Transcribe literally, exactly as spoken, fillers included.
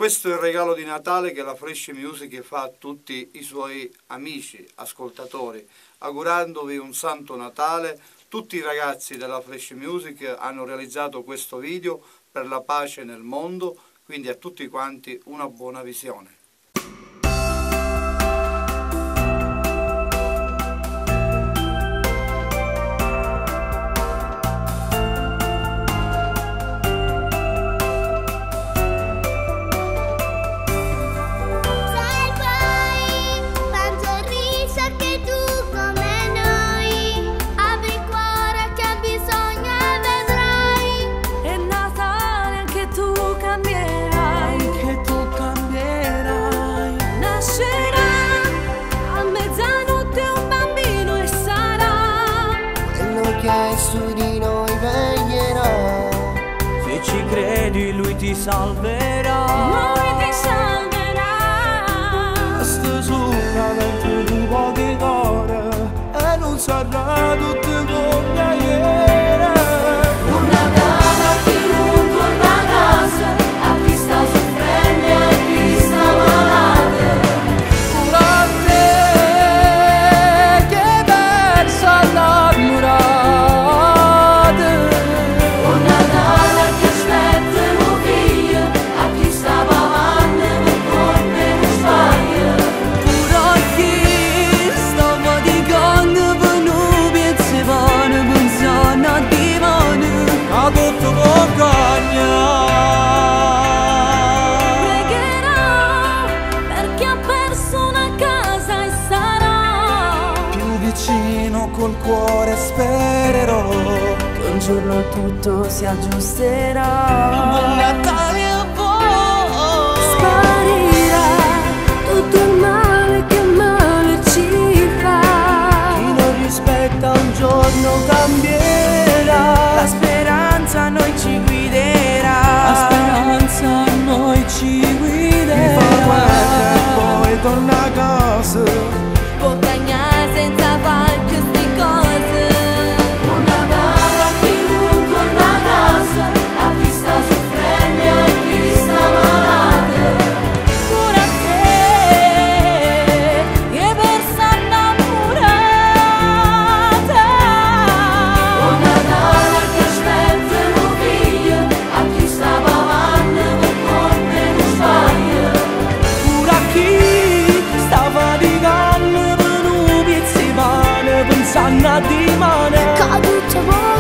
Questo è il regalo di Natale che la Fresh Music fa a tutti i suoi amici, ascoltatori, augurandovi un santo Natale. Tutti i ragazzi della Fresh Music hanno realizzato questo video per la pace nel mondo, quindi a tutti quanti una buona visione. Su di noi veglierà. Se ci credi lui ti salverà. Lui ti salverà. Questo solamente di poche ore e non sarà tutto come ieri. Un Natale a chi non torna a casa, a chi sta soffrendo e a chi sta malato. Pure a te che pensa innamorata. Col cuore spererò che un giorno tutto si aggiusterà. Buon Natale a voi. Sparirà tutto il male che male ci fa. Chi non rispetta un giorno cambierà. La speranza a noi ci guiderà. La speranza a noi ci guiderà. Chi fa guerra e poi torna a casa. Può cagnare senza fare queste cose. Un Natale a chi non torna a casa, a chi sta soffrendo e a chi sta malato. Pure a te che persa innamorata. Un Natale a chi aspetta un figlio, a chi sta pavando per come non sbaglia. Pure a chi sta faticando pensando a di mano. Caduto